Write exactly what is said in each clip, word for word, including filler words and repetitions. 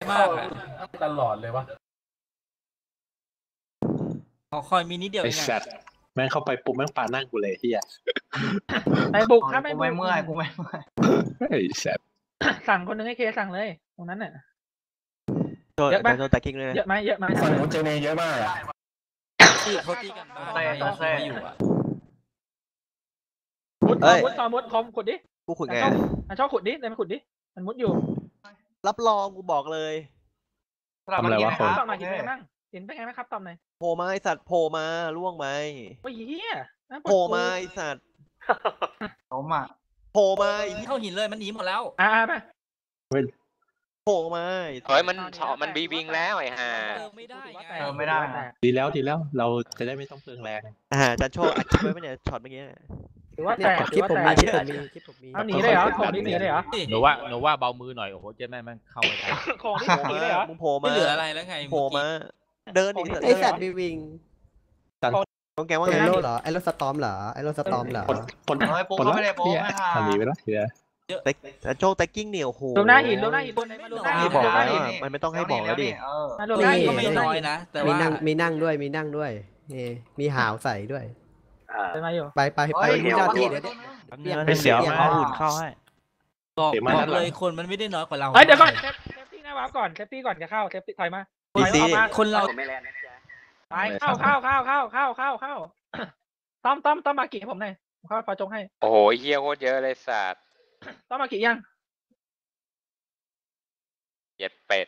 มากอะตลอดเลยวะขอคอยมีนิดเดียวไอ้เองสัตว์แม่งเข้าไปปุ๊บแม่งปานั่งกูเลยเฮียไปบุกครับไปกูบุไม่กเมื่อยกูไม่เมื่อยไอ้สัตว์สั่งคนหนึ่งให้เคสั่งเลยตรงนั้นน่ะโดนเยอะปะโดนตะกิ้งเลยเยอะไหมเยอะไหมฝั่งนู้นเจเนเยอะมากอะที่เขาตีกันบ้านเขาไม่อยู่อ่ะมุดมุดต่อมุดคอมขุดดิกูขุดไงมันชอบขุดดิเดินมาขุดดิมันมุดอยู่รับรองกูบอกเลยทำอะไรวะคนตอบหน่อยเห็นเป็นไงบ้างเห็นเป็นไงบ้างครับตอบหน่อยโผล่มาไอสัตว์โผล่มาล่วงไหมโอ้ยเฮียโผล่มาไอสัตว์ผมอ่ะโผล่มาไอ้เข้าหินเลยมันหนีหมดแล้วอ่าไปโผล่มาเฮ้ยมันมันบีวิงแล้วไอ้ห่าเติมไม่ได้ไงเออไม่ได้นะดีแล้วดีแล้วเราจะได้ไม่ต้องเปลืองแรงอ่าจันโชว์อัดคลิปไว้ไหมเนี่ยช็อตเมื่อกี้ถือว่าเนี่แตยกคถืลิอปว่าผมแตมีกคลิปผมมีคลิปผมมีเอาหนีเลยเหรอของนี่หนีเลยเหรอหนูว่าหนูว่าเบามือหน่อยโอ้โหเจ๊แม่งมันเข้าไปได้ของนี่โผล่หนีมาเลยเหรอมึงโผล่ไม่มาเหลืออะไรแล้วไงโผล่มาเดินอีกไอสัตว์มีวิงต้องแกว่าไอไงโรเหรอไอโรสตอมเหรอไอโรสตอมเหรอปลดปลดเฮ้ยปุ๊บปลดไม่ได้ปุ๊บเฮียไม่ทำอันนี้ไปแล้วเฮียจันโชว์ตะกิ้งเนี่ยโอ้โหรวมหน้าหินรวมหน้าหินบนไหนมารวมหน้าหิที่นบอกรวมหแล้น้าว หินอะมันไม่ต้องให้บอกแล้วดิเออมารวมหน้าหินก็ไม่น้อยนะ แต่มีว่านั่งมีนั่งด้วยมีนั่งด้วยนี่มีหาวใส่ด้วยเดินมาอยู่ไปไปไปมีเจ้าที่เดี๋ยวเดี๋ยวไม่เสียวมาหุ่นเข้าให้บอกบอกเลยคนมันไม่ได้น้อยกว่าเราเฮ้ยเดี๋ยวก่อนเซฟเซฟตี้หน้าวาร์ปก่อนเซฟตี้ก่อนจะเข้าเซฟตี้ถอยมาถอยออกมาคนเราไปเข้าเข้าเข้าเข้าเข้าเข้าเข้าต้อมต้อมต้อมมากี่ให้ผมหน่อยผมเข้าพอจงให้โอ้โหเฮียโคตรเยอะเลยสัตว์ต้อมมากี่ยังเย็ดเป็ด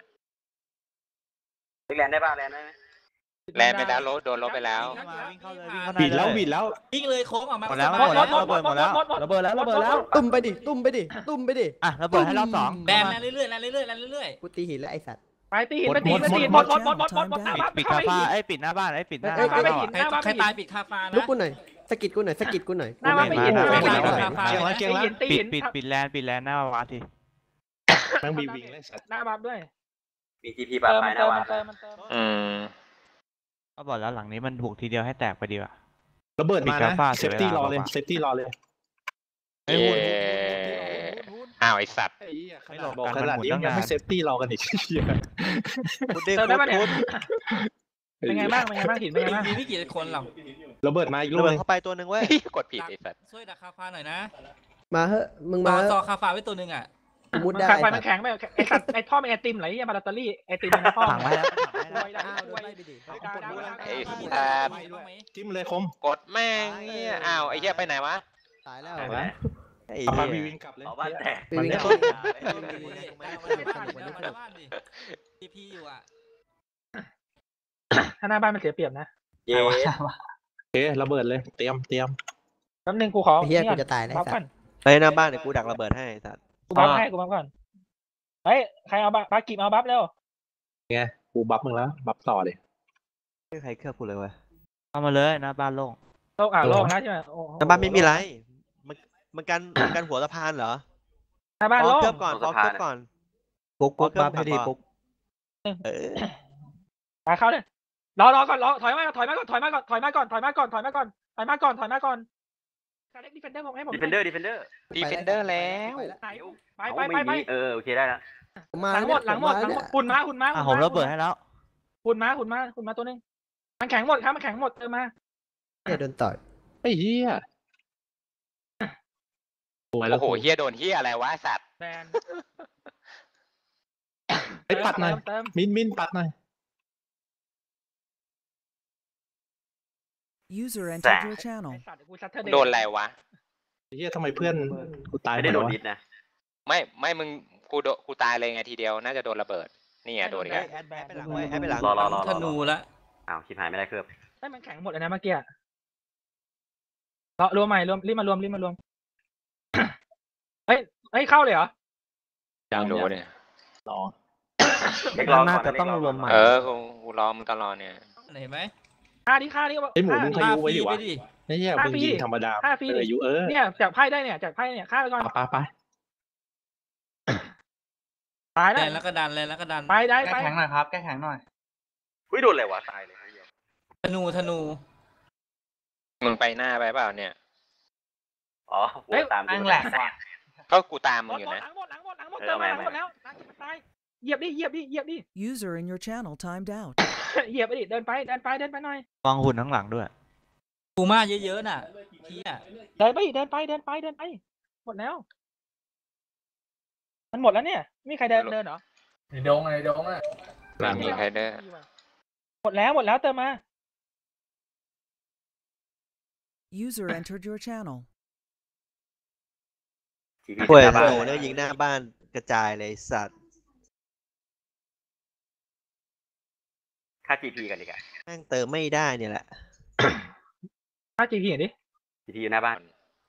แลนได้ป่ะแลนได้ไหมแลนไปแล้วรถโดนรถไปแล้วบิดแล้วบิดแล้ววิ่งเลยโค้งออกมาหมดแล้วหมดแล้วหมดหมดหมดหมดหมดระเบิดแล้วระเบิดแล้วตุ้มไปดิตุ้มไปดิตุ้มไปดิอ่ะระเบิดให้รอบสองแลนแลนเรื่อยๆแลนเรื่อยๆแลนเรื่อยกูตีหินแล้วไอสัตว์ไปตีหินไปตีหินไปตีหินหมดหมดหมดหมดหมดหมดหน้าบ้านปิดเข้าคาไปฟ้าหินไอ้ปิดหน้าบ้านไอ้ปิดหน้าเอ้ยบ้านไปหินๆใครใครตายปิดคาฟ้านะลุกกูหน่อยสกิดกูหน่อยสกิดกูหน่อยหน้าบ้านไปหินไม่ไปไม่หินไม่ไปไม่หินเกียงแล้วเกียงแล้วตีปิหิดนปิดปิดแลนปิดแลนหน้าวัดทีแม่งบีวิงเลยสัตว์หน้าบ้านด้วยมีทีพีเติปะมไปมันนะเติมวะมันเติมมันเติมอืมก็บอกแล้วหลังนี้มันบุกทีเดียวให้แตกไปดีกว่าระเบิดมาปิดกรานะฟ้าเซฟตี้เสียเวลารอเลยเปล่าเซฟตี้รอเลยเย้อ้าวไอสัตว์ไอ้เหี้ยขนาดบอกขนาดนี้ยังไม่เซฟตี้รอกันอีกเฮียคุณเด้เติมได้ปะเนี่ยคุณเป็นไงบ้างเป็นไงบ้างหินเป็นไงบ้างมีไม่กี่คนหรอกระเบิดมาอีกลูระกเบินึดงเข้าไปตัวหนึ่งเว้ยกดผิดไอสัตว์ช่วยดักคาฟ้าหน่อยนะมาเฮ้มึงต่มาอเฮ้ต่อคาฟ้าไว้ตัวหนึ่งอ่ะกูมุดมันได้แข็งไปมันแข็งไปไอสัตว์ไอพ่อเป็นไอติมไหลยังมาลอตเตอรี่ไอติมนะพ่อถังไว้แล้วถังไว้แล้วไว้ได้อ้าวโดไว้นไล่ไปดิไอ้มีสัตว์บ้างไหมจิ้มเลยคมกดแม่งเนี่ยอ้าวไอ้เหี้ยไปไหนวะตายแล้วไอ้เอาปาบีเหี้วิยงกลับเลยเอาบ้านแตกบีวิงมันก็บ้านดิทีพีอยู่อ่ะถ้าหน้าบ้านมันเสียเปรียบนะเย้โอเคระเบิดเลยเตรียมเตรียมแป๊บนึงกูขอเฮียกูจะตายแล้วบัฟสัก่ตอนว์เฮ้ยหน้าบ้านเดี๋ยวกูดักระเบิดให้ไอ้สัตว์กูบัฟให้กูบัฟก่อนเฮ้ยใครเอาบัฟบากิมาเอาบัฟเร็วกูบัฟมึงแล้วบัฟต่อเลยไม่มีใครเคลือบกูเลยเว้ยเข้ามาเลยหน้าบ้านโล่งโลกอ่ะโลกนะใช่ไหมโอ้โหน้าบ้านไม่มีไรมันมันกันมันกันหัวสะพานเหรอหน้าบ้านปอโลกเคลือบก่อนปอเคลือบก่อนปุ๊กปุ๊กเอาเครื่องบัฟให้ดีก่อนปุ๊กเออไปเข้าเลยรอรอก่อนรอถอยมาถอยมาก่อนถอยมาก่อนถอยมาก่อนถอยมาก่อนถอยมาก่อนถอยมาก่อนถอยมาก่อนการเล็กดิเฟนเดอร์ผมให้ผมดีเฟนเดอร์ดีเฟนเดอร์ดีเฟนเดอร์แล้วไหนไปไปไปไปเออโอเคได้แล้วมาหลังหมดหลังหมดหลังหมดหุ่นมาหุ่นมาอ่ะผมระเบิดให้แล้วหุ่นมาหุ่นมาหุ่นมาตัวนึงมันแข็งหมดครับมันแข็งหมดเติมมาเฮียโดนต่อยไอ้เหี้ยโอ้ยแล้โอ้วโหเฮียโดนเฮียอะไรวะสัตว์แบนไอ้ปัดหน่อยเติมมินมินปัดหน่อย User entered your channel. โดนอะไรวะไอ้เหี้ยทำไมเพื่อนกูตายไม่ได้โดนหมดิวะสนะไม่ไม่มึงกูโดกูตายเลยไงทีเดียวน่าจะโดนระเบิดนี่ไงโดนอีกแล้วแอดแบไปหลังไว้แอดไปหลังรอรอรอธนูละอ้าวชิบหายไม่ได้เคลือบไม่มันแข็งหมดเลยนะเมื่อกี้รอรวมใหม่รวมรีบมารวมรีบมารวมเฮ้ยเฮ้ยเข้าเลยเหรอยังรู้เนี่ยรอเล็กรอก่น่าอนจะต้องรวมใหม่เออกูกูรอมึงตลอดเนี่ยเห็นไหมค่าดิค่าดิไอ้หมูมึงพายุไว้ดิวะไปดิไอ้เหี้ยมึงยิงธรรมดาห้าฟรีเอออายุเออเนี่ยจากไพ่ได้เนี่ยจากไพ่เนี่ยฆ่าไปก่อนไปไปตายแลแล้วนแล้วก็ดันแลนแล้วก็ดันไปได้แก้ไปแข็งหน่อยครับแก้แข็งหน่อยอุ้ยโดนอะไรวะตายเลยธนูธนูมึงไปหน้าไปเปล่าเนี่ยอ๋อหัวตามแม่งแหลกก็กูตามหมึมงดอยู่หมดนะหลังหมดหลังหมดหลังหมดเติมมาหลังหมดแล้วตายเหยียบดิเหยียบดิเหยียบดิ User in your channel timed out. เหยียบไปดิเดินไปเดินไปเดินไปหน่อยวางหุ่นข้างหลังด้วยกูมาเยอะๆน่ะพี่อ่ะเดินไปเดินไปเดินไปเดินไปหมดแล้ว มันหมดแล้วเนี่ยมีใครเดินเดินเหรอในดงในดงอ่ะไม่มีใครเด้อหมดแล้วหมดแล้วเติมมา User entered your channel. ป่วยโผล่แล้วยิงหน้าบ้านกระจายเลยสัตว์ค่า จี พี กันดีกว่าแม่งเติมไม่ได้เนี่ยแหละค่า จี พี หน่อยดิจี พี อยู่หน้าบ้าน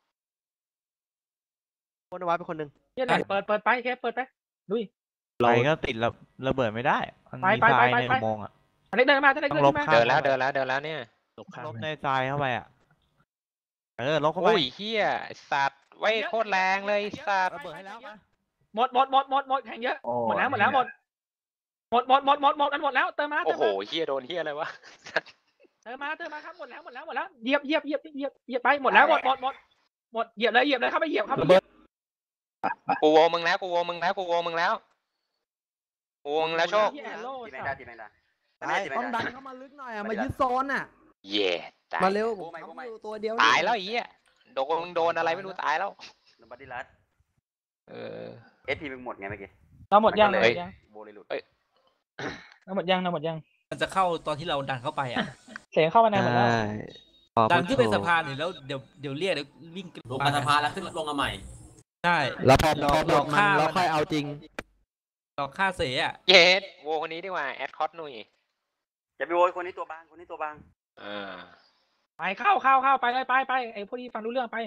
คนเอาไว้เป็นคนหนึ่งเหี้ยไหนเปิดเปิดไปแค่เปิดไปลุยไปก็ติดระระเบิดไม่ได้มันไปมีไปทรายไปในไปอุโมงค์อ่ะอันนี้เดินมาอันนี้ต้เดิอน งลบมาข้างเดินแล้วเดินแล้วเดินแล้วเนี่ยลบในทรายเข้าไปอ่ะเออลบเข้าไปโอ้ยเฮียไอ้สัตว์ไว้โคตรแรงเลยไอ้สัตว์ระเบิดให้แล้วมาหมดหมดหมดหมดหมดแข่งเยอะหมดแล้วหมดแล้วหมดหมดหมดหมดหมดหมดอันหมดแล้วเติมมาเติโอ้มโหมาเฮียโดนเฮียอะไรวะเติมมาเติมมาครับหมดแล้วหมดแล้วหมดแล้วเหยียบเหยียบเหยียบเหยียบเหยียบไปหมดแล้วหมดหมดหมดหมดเหยียบเลยเหยียบเลยเข้าไปเหยียบเข้าไปเหยียบกูโวมึงแล้วกูโวมึงแล้วกูโวมึงแล้วกูโวมึงแล้วโชคเหี้ยโล่จีแมงสัดาตว์จีแมงดาต้องดันเข้ามาลึกหน่อยอ่ะมายึดโซนอ่ะเย่ตายมาเร็วกูผมไม่กูไม่ทำอยู่ตัวเดียวตายแล้วไอ้เฮียโดนมึงโดนอะไรไม่รู้ตายแล้วลบัดดี้ลัดเออเอสพีมึงหมดไงเมื่อกี้เราหมดยังเลเราหมยดยังโบเลยหลุดเราหมดยังเราหมดยังมันจะเข้าตอนที่เราดันเข้าไปอ่ะเสียงเข้ามาในหมดแล้วดันขึ้นไปสะพานเดี๋ยวแล้วเดี๋ยวเดี๋ยวเรียกเดี๋ยววิ่งลงมาสะพานแล้วขึ้นลงมาใหม่ใช่แล้วพอหลพออก หหลลออก กมันฆ่าเรามันค่อยเอาจริงหลอกฆ่าเสียอ่ะเย็ดโวคนนี้ดีกว่าแอดคอสหนุ่ยจะไปโวยคนนี้ตัวบางคนนี้ตัวบางเออไปเข้าเข้าเข้าไปเลยไปไปไอ้พวกที่ฟังรู้เรื่องไป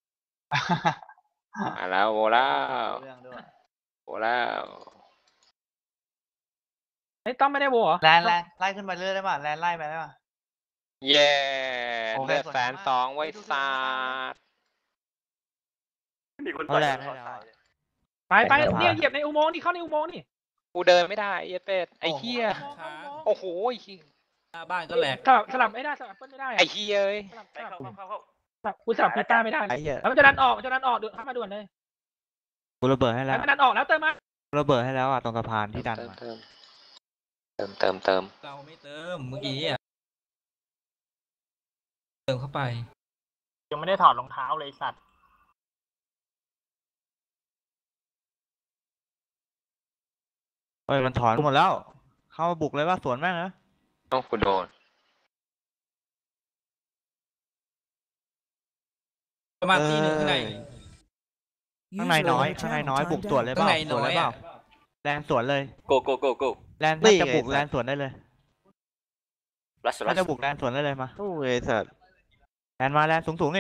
มาแล้วโวแล้วเรื่องด้วยโวแล้วไอ้ต้อมไม่ได้โวเหรอแลนแลนไล่ขึ้นไปเรื่อยได้ป่ะแลนไล่ไปได้ป่ะเย่โอเคเลือดส่วนแสนมากสองไว้ซาดมีคนเอาต่อยแหละเขาตายไปไปเนี่ยเหยียบในอุโมงค์นี่เข้าในอุโมงค์นี่กูเดินไม่ได้ไอ้เป็ดไอ้เฮียค้างโอ้โหไอ้เหี้ยหน้าบ้านก็แหลกสลับสลับไม่ได้สลับเปิ้ลไม่ได้อะไอ้เฮียเอ้ยสลับไปสลับเข้าเข้าเข้าเข้าสลับกูสลับพีต้าไม่ได้ไอ้เหี้ยแล้วมันจะดันออกมันจะดันออกด่วนเข้ามาด่วนเลยกูระเบิดให้แล้แล้ว วมันดันออกแล้วเติมมากูระเบิดให้แล้วอ่ะตรงสะพานที่ดันเติมมาเติมเติมเติมเติมเราไม่เติมเมื่อกี้อ่ะเติมเข้าไปยังไม่ได้ถอดรองเท้าเลยสัตว์เอ้ยมันถอนหมดแล้ว เข้ามาบุกเลยว่าสวนแม่งนะต้องกูโดนประมาณตีหนึ่งข้างในข้างใน User น้อย in your ข้างใน channel น้อย timed บุกสวนเลย out. เปล่าข้างในสวนเลยน้อยเปล่าอะแลนสวนเลยโกโกโกโกแลนถ้าจะบุกแลนสวนได้เลยรัสรัถ้าสจะบุกแลนสวนได้เลยมาโอ้ยสัตว์แลนมาแลนสูงสูงๆนี่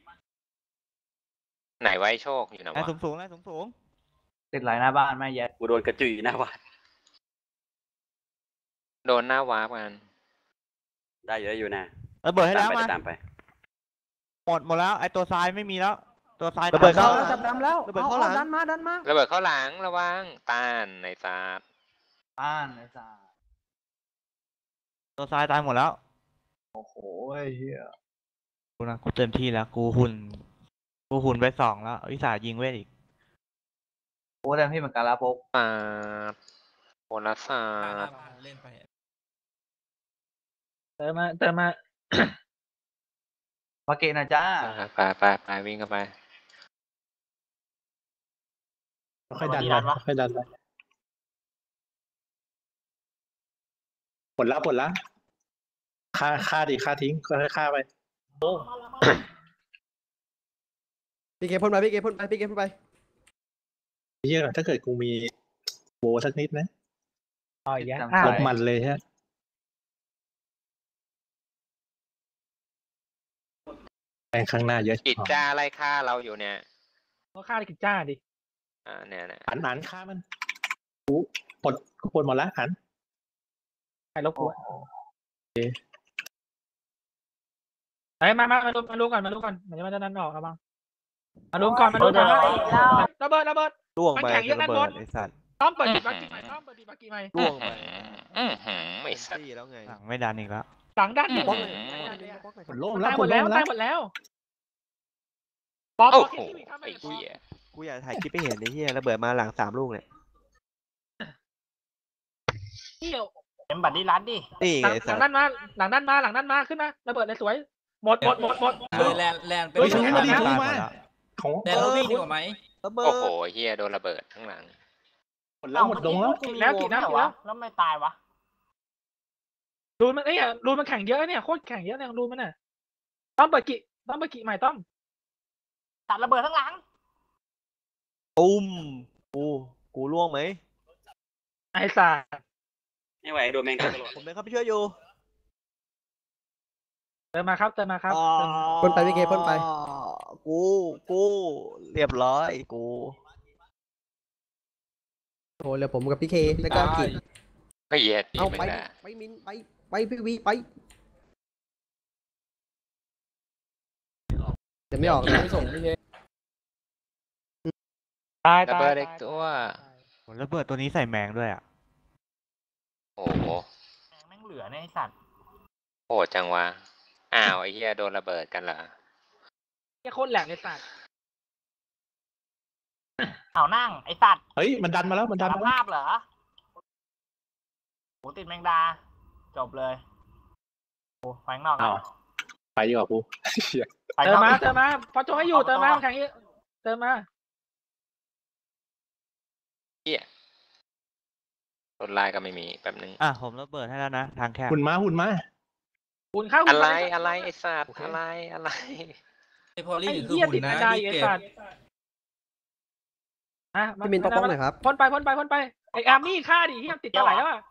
ไหนไว้โชคอยู่ไหนแลนวะสูงสูงๆแลนสูงสูงติดไหลหน้าบ้านแม่แย่กูโดนกระจุยหน้าบ้านโดนหน้าวาร์ปกันได้เยอะอยู่นะระเบิดให้ตาแล้มวไปมาตามไปหมดหมดแล้วไอตัวทรายไม่มีแล้ว ตัวทรายระเบิดตาเข้ามแล้วจับดำแล้วระเบิดเข้าหลังดันมาดันมาระเบิดเข้าหลังระวังตานในซาดบ้านไอ้สัสตัวทรายตายหมดแล้วโอ้โหไอ้เหี้ยกูนะกูเต็มที่แล้วกูหุ่นกูหุ่นไปสองแล้ววิสายิงเวทอีกโอ้แต่พี่เหมือนกันละพกซาดโบนัสซาหน้าดบ้านเล่นไปเติมมาเติมมามาเกณฑ์นะจ้าไปไปไปวิ่งเข้าไปค่อยดันไปค่อยดันไปหมดแล้วหมดแล้วฆ่าฆ่าดิฆ่าทิ้งค่อยๆฆ่าไปพี่เกพ่นไปพี่เกพ่นไปพี่เกพ่นไปเฮียถ้าเกิดกูมีโบสักนิดนะอ๋ออีกแล้วลบมันเลยฮะแรงข้างหน้าเยอะกิจจาไล่ฆ่าเราอยู่เนี่ยก็ฆ่ากิจจ้าดิอ่าเนี่ยเนี่ยหันหันฆ่ามันกูปลดกูปลดหมดแล้วหันใครลบกูเฮ้ยมามามาดูมาดูก่อนมาดูก่อนมันจะมันจะดันออกครับบ้างมาดูก่อนมาดูก่อนระเบิดระเบิดล่วงไปมันแข่งเยอะระกันเบิหมดดไอ้สัตว์ต้อมเปิดดีบักกี้ใหม่ต้อมเปิดดีบักกี้ใหม่ล่วงไปอือหือไม่สัตว์ตี้แล้วไงหลังไม่ดันอีกแล้วหลังด้านอืที่มผลโล่งตาแล้วยหผม ลดแล้โล่วงตาแล้ยว หมดแล้วป๊อปโอ้ป๊อปโหที่ทำไอ้ไอ้ป๊อปเหี้ยกูอยากถ่ายคลิปไปเห็นไอ้เหี้ยระเบิดมาหลังสามลูกเนี่ยนี่เอ็มบัตรดีรัดดินี่หลังไงหสัลัตงว์ด้านมาหลังด้านมาหลังด้านมาขึ้นนะระเบิดเลยสวยหมดหมดหมดหมดเออแลนแลนไปเฮ้ยแลชูนมาดิตายชูหมมาดแล้วของแลนเราวิ่งดีกว่าไหมระเบิดโอ้โหเฮียโดนระเบิดข้างหลังหมดแล้วหมดดงแล้วกี่แล้วกี่นัดแล้วแล้วไม่ตายวะรูนมันเอ้ยรูนมันแข่งเยอะเนี่ยโคตรแข่งเยอะเนี่ยรูนมันน่ะต้องเปิดกี่ต้องเปิดกี่ใหม่ต้องตัดระเบิดข้างหลังอุ้มกูกูล่วงไหมไอ้สัสไม่ไหวโดนแมงกาตลอดผมเป็นเข้าไปช่วยอยู่เติมมาครับเติมมาครับอ๋อเติมมาพ่นไปพี่เคพ่นไปกูกูเรียบร้อยกูโอ้เหลือผมกับพี่เคแล้วก็กิจก็เหี้ยตีเอาแมงไปดาไปมินไปไปพี่วีไปเดี๋ยวไม่ออกนะไม่ส่งพี่เคตายระตายเบิดตาเด็ยกตัวโหระเบิดตัวนี้ใส่แมงด้วยอ่ะโอ้โหแม่งเหลือเนี่ยไอ้สัตว์โหดจังวะอ้าวไอ้เฮียโดนระเบิดกันเหรอแค่โคตรแหลกไอ้สัสเอานั่งไอ้สัตว์เฮ้ยมันดันมาแล้วมันดันสารมาแล้วภาพเหรอโหติดแมงดา จบเลยโอ้ไฟข้างนอกอ้าวไปดีกว่ากูเหี้ยไฟเติข้างนมอกมาเติมมาพอโจให้อยู่เติมมาแข่งเยอะเติมมาเฮียรถลายก็ไม่มีแป๊บนึงอ่ะผมระเบิดให้แล้วนะทางแคบหุ่นมาหุ่นมาหุ่นเข้าอะหุ่นไรเข้าอะไรไอ้สัตว์อะไรอะไรไอพอลี่ไอ้หรือคือเหี้ยหุ่ติดนนะไม่ได้ที่ไอ้เก็บสัสอ่ะพี่มินปกป้องหน่อยครับพ่นไปพ่นไปพ่นไปไอ้แอมมี่ฆ่าดิเหี้ยติดปลาไหลแล้วอ่ะ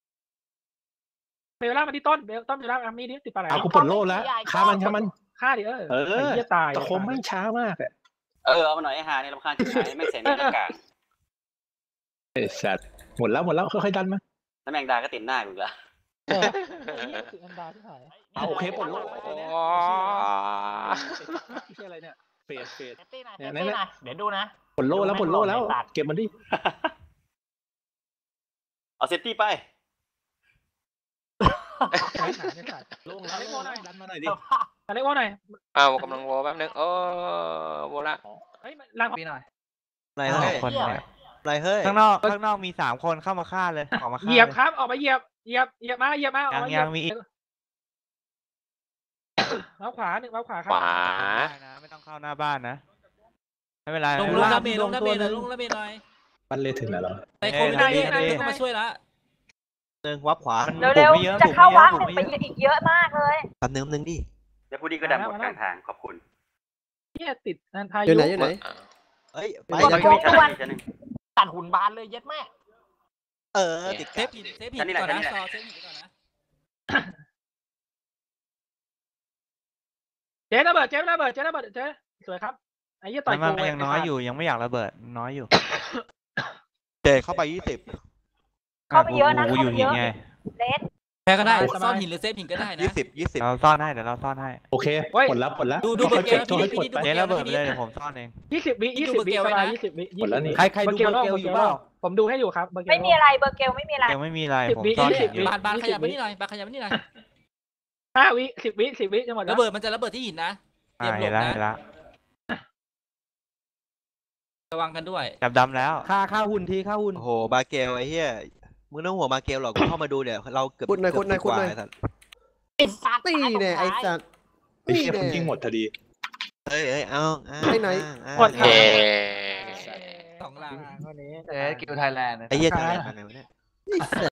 เบลล่ามาที่ต้นเบลต้นเบลล่าแอมมี่ดิติดปลาไหลเอากูปลดโล่แล้วฆ่ามันฆ่ามันฆ่าดิเออเอไอ้อเหี้ยตายตะคมไม่งช้ามากอะเออเอามาหน่อยไอ้หาเนี่ยรำคาญชิบหายแม่งใส่แมงกาไอ้สัตว์หมดแล้วหมดแล้วค่อยๆดันมาแล้วแมงดาก็ติดหน้ากูละไอ้เหี้ยติดอันดาที่ไหนเอาโอเคปลดโล่โอ้ไม่ใช่อะไรเนี่ยเฟดเฟดเซฟตี้หน่อยเซเนี่ยฟเนี่ยตี้หน่อยเดี๋ยวดูนะปลดโล่แล้วปลดโล่แล้วไอ้สัตว์เก็บมันดิเอาเซฟตี้ไปโล่งแล้วโล่งแล้วดันมาหน่อยดิอะไรวะหน่อยเอากำลังโวแป๊บนึงโอ้โวละเฮ้ยลังพี่หน่อยอะไรเฮ้ยคนเนี่ยอะไรเฮ้ยข้างนอกข้างนอกมีสามคนเข้ามาฆ่าเลยออกมาฆ่าเหยียบลครับออกมาเหยียบเหยียบเหยียบมาเหยียบมาออกมาเหยียบยังมีอีกเมาขวาหนึ่งเมาขวาครัขบวาได้นะไม่ต้องเข้าหน้าบ้านนะไม่เป็นไรลงไม่ลเป็นงไรดาเมจลงดาเมจหน่อยลงดาเมจหน่อยมันเลยถึงแล้วเหรอไซโคไม่ได้ไม่ได้ต้องมาช่วยละหนึ่งวับขวามันเร็วบุกไม่ยอะๆ จะบุกเข้าไม่วัเยงอะบุกเนี่ยไม่ไปเยอะอีกเยอะมากเลยแป๊บนึงแป๊บนึงดิแล้วผู้ดีก็ดันหมดกลางทางขอบคุณเนี่ยติดนันทาอยู่ยุไหนอยู่ไหนเอ้ยไปไปไหนมีชั้นหนึ่งมีชั้นหนึ่งตัดหุ่นบานเลยเย็ดแม่เออติดเซฟผิดเซฟผิดก่อนนะซอเซฟผิดก่อนนะเจ๊ระเบิดเจ๊ระเบิดเจ๊ระเบิดเจ๊สวยครับไอ้เหี้ยต่อยมันโกมันงยังน้อยอยู่ยังไม่อยากระเบิดน้อยอยู่เจเข้าไปยี่สิบเข้าไปเยอะนะกูเข้าอยู่ไปหิเยนอะไงเลสแพ้ก็ได้ซ่อนหินหรือเซฟหินก็ได้นะยี่สิบยี่สิบเราซ่อนให้เดี๋ยวเราซ่อนให้โอเคหมดแล้วหมดแล้วดูดูค่เบออย ร์เกๆเก็ลบค่อยๆปลดไปเจ๊ระเบิดไปเลยเดี๋ยวผมซ่อนเองยี่สิบวิยี่สิบวิประมาณยี่สิบวิหมดแล้วนี่ใครใครดูเบอร์เกลอยู่เปล่าผมดูให้อยู่ครับเบอร์เกลไม่มีอะไรเบอร์เกลไม่มีอะไรยังไม่มีอะไรสิบผมวิซ่อนยี่อสิย่าบงเดียวบานบานขยับไปนี่หน่อยบานขยับไปนี่หน่อยห้าวิสิบวิสิบวิจะหมดแล้วระเบิดมันจะระเบิดที่หินนะเตรีอ่ายมหลเห็นบแล้วนะเห็นแล้วระวังกันด้วยจับดำแล้วค่าค่าหุ่นทีค่าหุ่นโอ้โหบาเกลไอ้เหี้ยมึงต้องห่วงบาเกลหรอกกูเข้ามาดูเนี่ยเราเกือบขุดหน่อยขุดหน่อยเกืบขุดหน่อยสิบกว่าไอ้สัตว์ไอ้สัตว์ตีเนี่ยไอ้สัตว์ไอ้เชี่ยนี่คุณแน่ยิงหมดพอดีเอ้ยเอ้ยเอาเอาไปไหนเอาหมดคเอรับสองหลังคนนี้เอ้ยกิวไทยแลนด์ไอ้เหี้ยไทยแลนด์เป็นไงวะเนี่ย